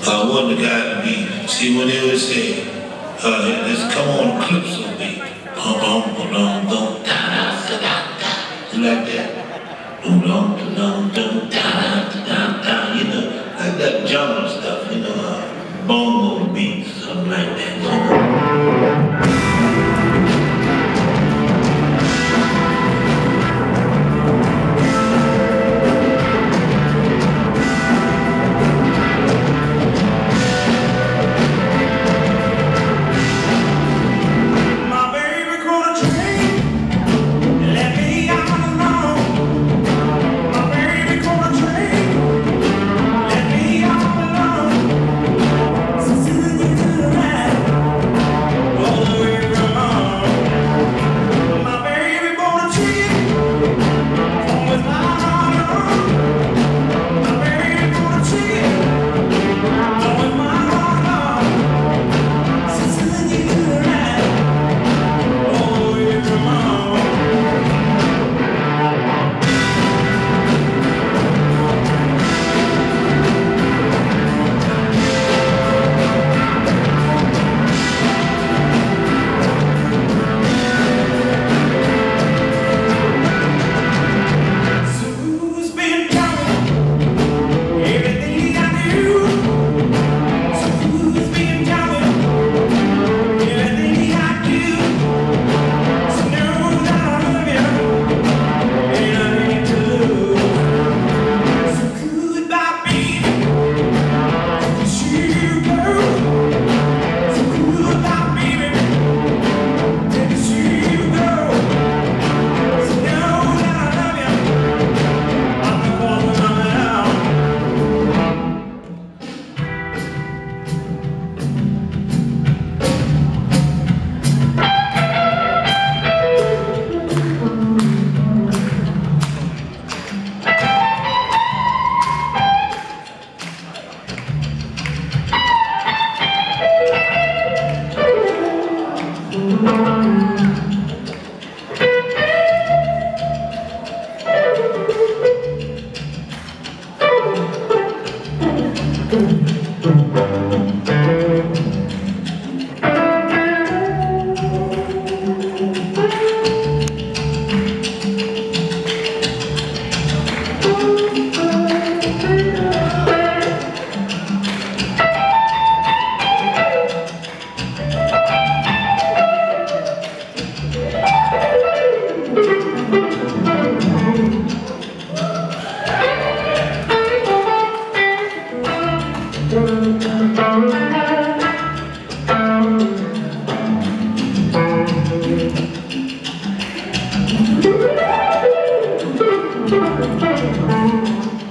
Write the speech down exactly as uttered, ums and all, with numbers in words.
I want the guy to be, see when they would say, uh, let's come on Calypso beat. Bum bum bum bum da da da da da. You like that? Boom dum dum dum da da da da. You know, like that genre stuff. You know, uh, bongo beats, something like that. You know? Thank you.